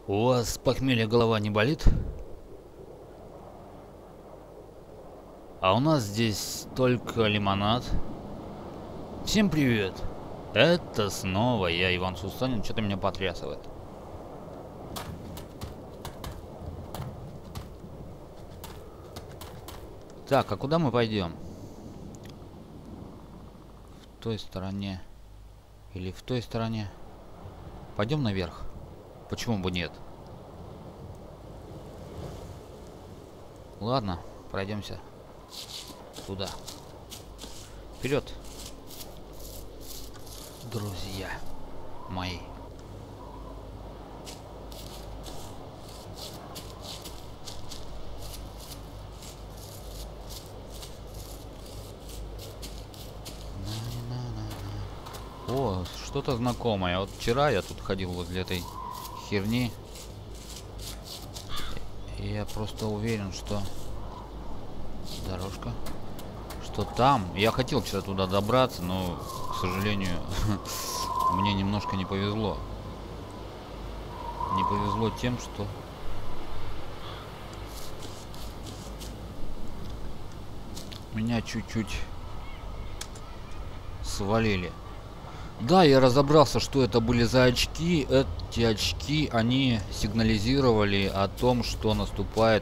У вас с похмелья голова не болит? А у нас здесь только лимонад. Всем привет! Это снова я, Иван Сусанин. Что-то меня потрясывает. Так, а куда мы пойдем? В той стороне. Или в той стороне? Пойдем наверх. Почему бы нет? Ладно, пройдемся туда. Вперед, друзья мои. О, что-то знакомое. Вот вчера я тут ходил возле этой херни. И я просто уверен, что дорожка, что там. Я хотел вчера туда добраться, но, к сожалению, мне немножко не повезло. Не повезло тем, что меня чуть-чуть свалили. Да, я разобрался, что это были за очки. Эти очки, они сигнализировали о том, что наступает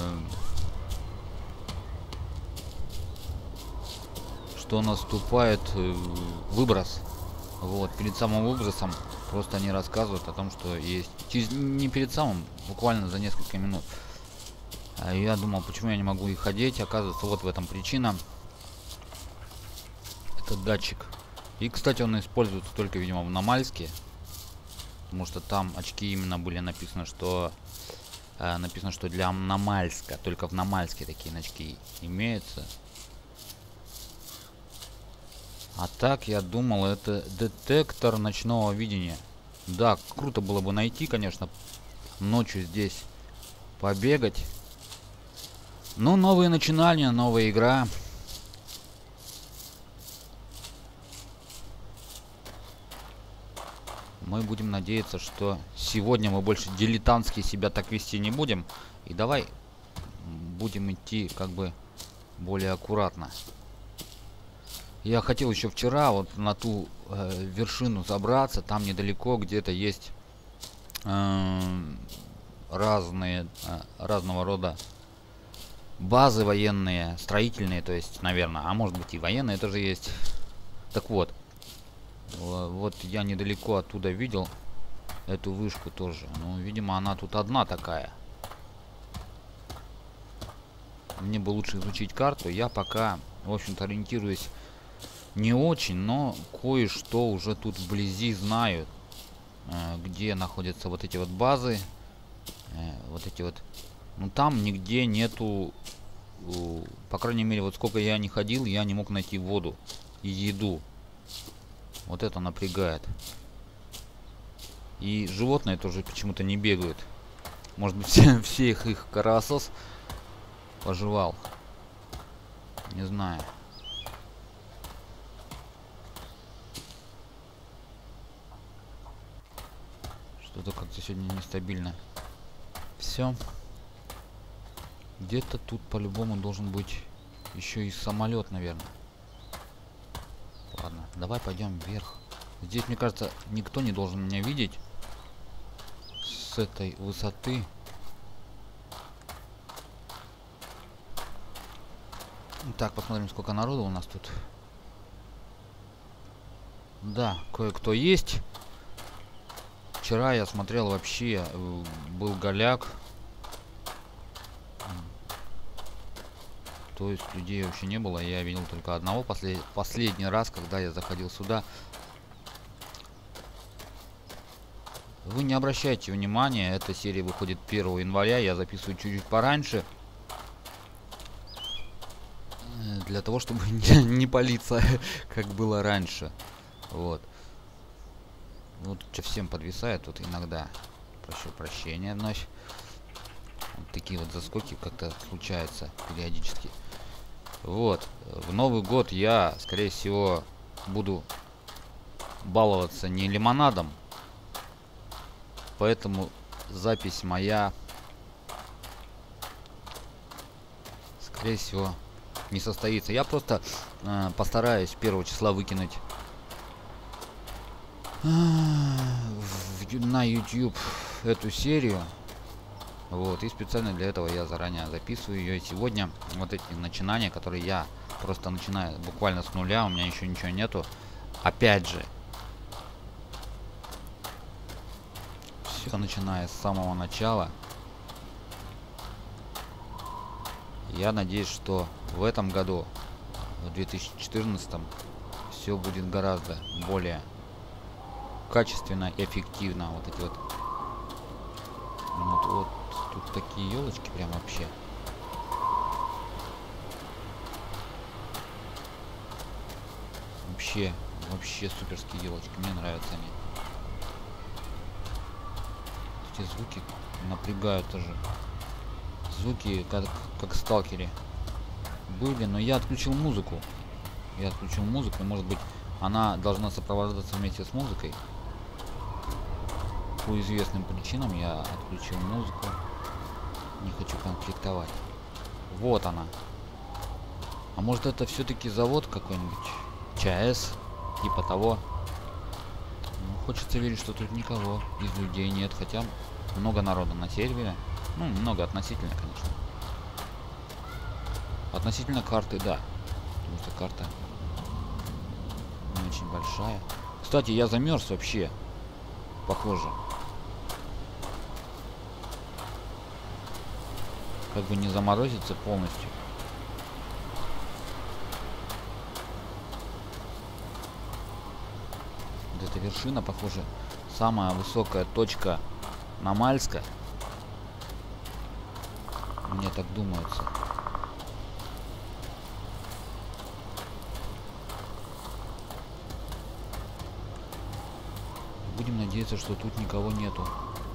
выброс. Вот, перед самым выбросом просто они рассказывают о том, что есть. Не перед самым, буквально за несколько минут. А я думал, почему я не могу их одеть. Оказывается, вот в этом причина. Это датчик. И, кстати, он используется только, видимо, в Намальске. Потому что там очки именно были написано, что для Намальска. Только в Намальске такие очки имеются. А так, я думал, это детектор ночного видения. Да, круто было бы найти, конечно, ночью здесь побегать. Ну, новые начинания, новая игра. Мы будем надеяться, что сегодня мы больше дилетантски себя так вести не будем. И давай будем идти как бы более аккуратно. Я хотел еще вчера вот на ту вершину забраться. Там недалеко где-то есть разного рода базы военные, строительные, то есть, наверное. А может быть и военные тоже есть. Так вот. Вот я недалеко оттуда видел эту вышку тоже. Ну, видимо, она тут одна такая. Мне бы лучше изучить карту. Я пока, в общем-то, ориентируюсь не очень, но кое-что уже тут вблизи знаю. Где находятся вот эти вот базы. Вот эти вот. Ну, там нигде нету... По крайней мере, вот сколько я не ходил, я не мог найти воду и еду. Вот это напрягает. И животные тоже почему-то не бегают. Может быть, всех их кровосос пожевал. Не знаю. Что-то как-то сегодня нестабильно. Все. Где-то тут по-любому должен быть еще и самолет, наверное. Ладно, давай пойдем вверх. Здесь, мне кажется, никто не должен меня видеть с этой высоты. Так, посмотрим, сколько народу у нас тут. Да, кое-кто есть. Вчера я смотрел, вообще был голяк. То есть людей вообще не было. Я видел только одного последний раз, когда я заходил сюда. Вы не обращайте внимания, эта серия выходит 1 января. Я записываю чуть-чуть пораньше. Для того, чтобы не палиться, как было раньше. Вот. Вот всем подвисает тут иногда. Прошу прощения вновь. Вот такие вот заскоки как-то случаются периодически. Вот. В Новый год я, скорее всего, буду баловаться не лимонадом. Поэтому запись моя, скорее всего, не состоится. Я постараюсь 1 числа выкинуть на YouTube эту серию. Вот, и специально для этого я заранее записываю ее. И сегодня вот эти начинания, которые я просто начинаю буквально с нуля, у меня еще ничего нету. Опять же, все начиная с самого начала. Я надеюсь, что в этом году, в 2014, все будет гораздо более качественно, эффективно. Вот эти вот тут такие елочки прям вообще. Вообще суперские елочки. Мне нравятся они. Эти звуки напрягают тоже. Звуки как в Сталкере были, но я отключил музыку. Может быть, она должна сопровождаться вместе с музыкой. По известным причинам я отключил музыку. Не хочу конфликтовать. Вот она. А может, это все-таки завод какой-нибудь? ЧАЭС? Типа того. Ну, хочется верить, что тут никого из людей нет. Хотя много народа на сервере. Ну, много относительно, конечно. Относительно карты, да. Потому что карта не очень большая. Кстати, я замерз вообще. Похоже. Как бы не заморозиться полностью. Вот эта вершина, похоже, самая высокая точка на Мальска. Мне так думается. Будем надеяться, что тут никого нету.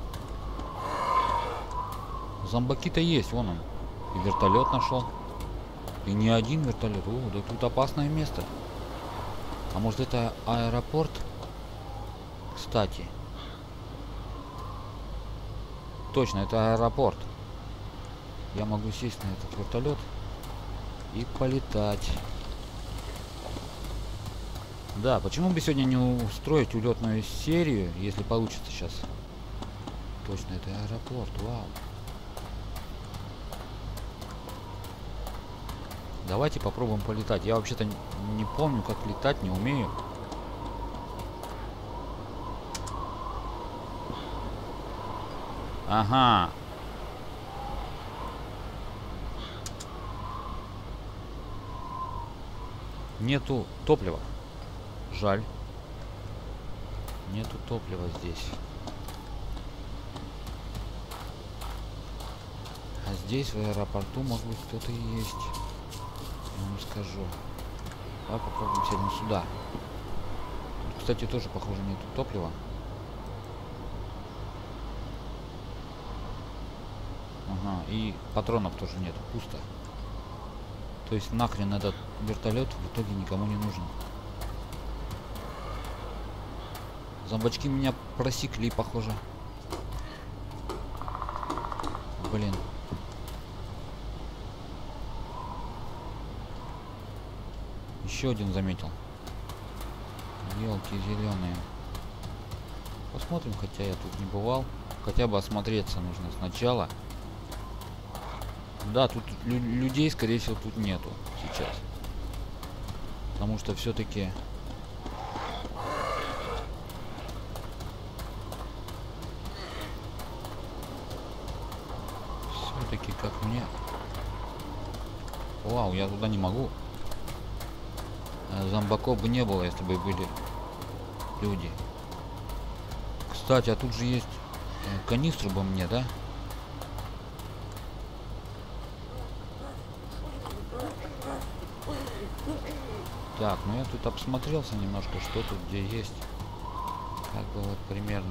Зомбаки-то есть, вон он. И вертолет нашел. И не один вертолет. О, да тут опасное место. А может, это аэропорт? Кстати. Точно, это аэропорт. Я могу сесть на этот вертолет и полетать. Да, почему бы сегодня не устроить улетную серию, если получится сейчас? Точно, это аэропорт, вау. Давайте попробуем полетать. Я вообще-то не помню, как летать, не умею. Ага. Нету топлива. Жаль. Нету топлива здесь. А здесь, в аэропорту, может быть, кто-то и есть. Я вам скажу. Давай попробуем сядем сюда. Тут, кстати, тоже, похоже, нету топлива. Ага, и патронов тоже нет, пусто. То есть нахрен этот вертолет в итоге никому не нужен. Зомбачки меня просекли, похоже. Блин. Еще один заметил. Елки зеленые. Посмотрим, хотя я тут не бывал. Хотя бы осмотреться нужно сначала. Да, тут людей, скорее всего, тут нету сейчас. Потому что все-таки... Все-таки как мне... Вау, я туда не могу. Зомбаков бы не было, если бы были люди. Кстати, а тут же есть канистру бы мне, да? Так, ну я тут обсмотрелся немножко, что тут где есть. Как бы вот примерно.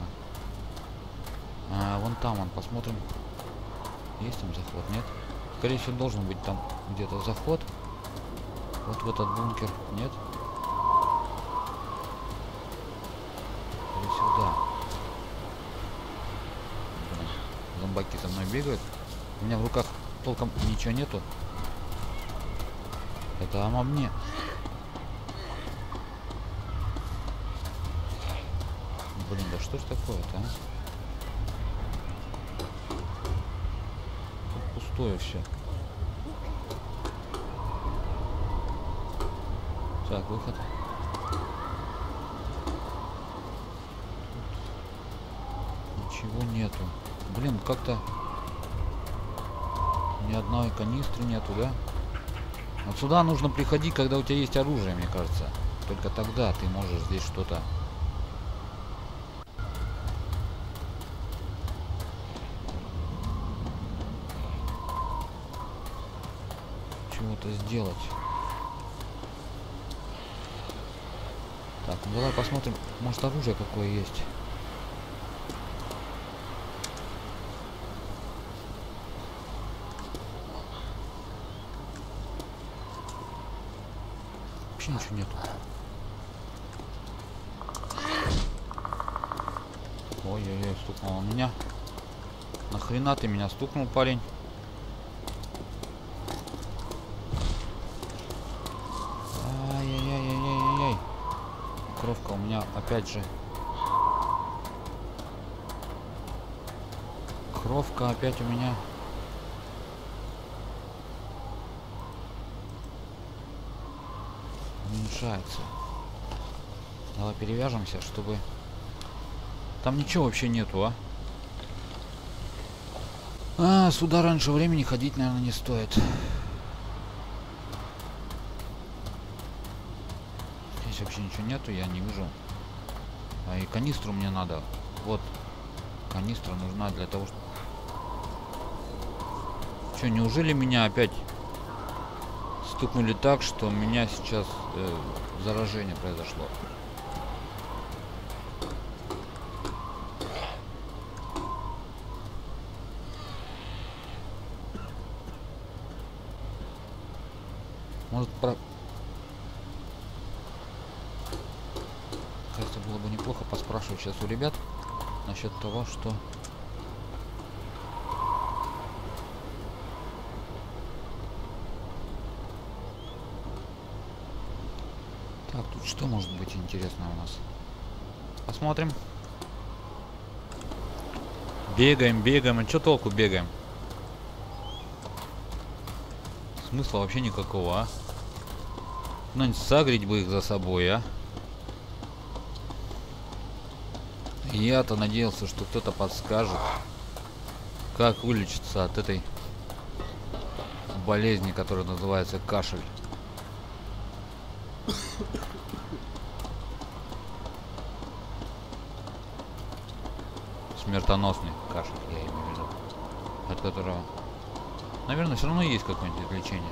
Вон там, вон, посмотрим. Есть там заход, нет? Скорее всего, должен быть там где-то заход. Вот в этот бункер, нет? Скорее всего, да. Блин. собаки за мной бегают. У меня в руках толком ничего нету. Это об мне. Блин, да что ж такое-то, а? Тут пустое все. Так, выход. Тут ничего нету. Блин, как-то ни одной канистры нету, да? Вот сюда нужно приходить, когда у тебя есть оружие, мне кажется. Только тогда ты можешь здесь что-то... чего-то сделать. Так, ну давай посмотрим, может оружие какое есть. Вообще ничего нету. Ой-ой-ой, стукнул он меня. Нахрена ты меня стукнул, парень? Ай-яй-яй-яй-яй-яй. Кровка у меня опять же. Кровка опять у меня. Уменьшается. Давай перевяжемся, чтобы... Там ничего вообще нету, а? Сюда раньше времени ходить, наверное, не стоит. Здесь вообще ничего нету, я не вижу. А и канистру мне надо. Вот. Канистра нужна для того, чтобы... Что, неужели меня опять стукнули так, что у меня сейчас заражение произошло? Может, кажется, было бы неплохо поспрашивать сейчас у ребят насчет того, что... Так, тут что может быть интересно у нас? Посмотрим. Бегаем, бегаем. А что толку бегаем? Смысла вообще никакого, а? Ну, сагрить бы их за собой, а? Я-то надеялся, что кто-то подскажет, как вылечиться от этой болезни, которая называется кашель. Смертоносный кашель, я имею в виду. От которого, наверное, все равно есть какое-нибудь лечение.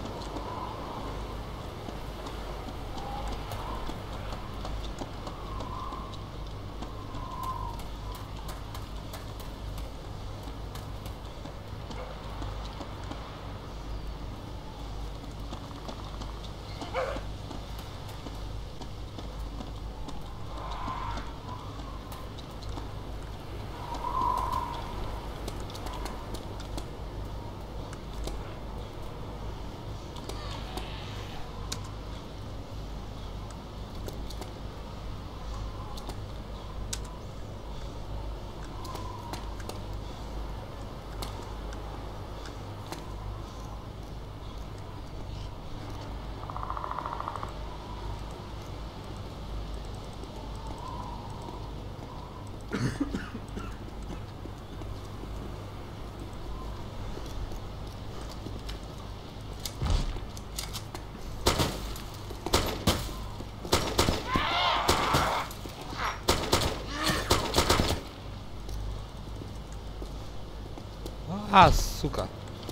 А, сука.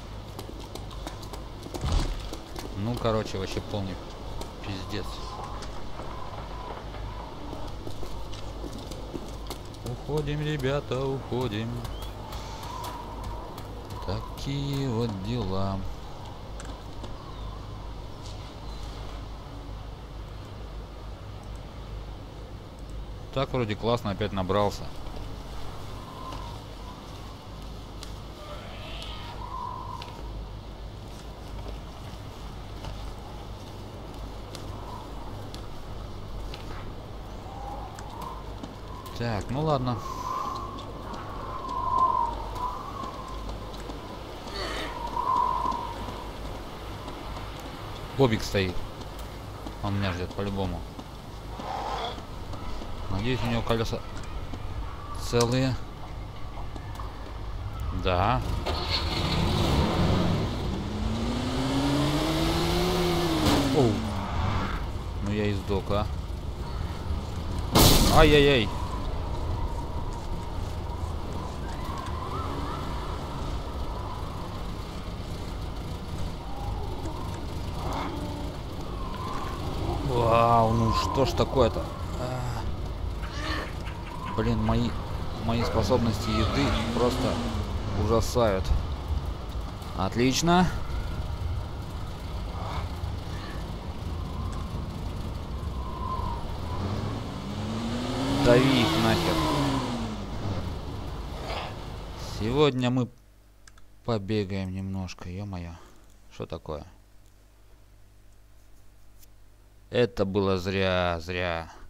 Ну, короче, вообще полный пиздец. Уходим, ребята, уходим. Такие вот дела. Так, вроде классно, опять набрался. Так, ну ладно. Бобик стоит. Он меня ждет по-любому. Надеюсь, у него колеса целые. Да. Оу. Ну я и сдох, а. Ай-яй-яй. Вау, ну что ж такое-то? Блин, мои способности еды просто ужасают. Отлично. Дави их нахер. Сегодня мы побегаем немножко, ё-моё. Что такое? Это было зря.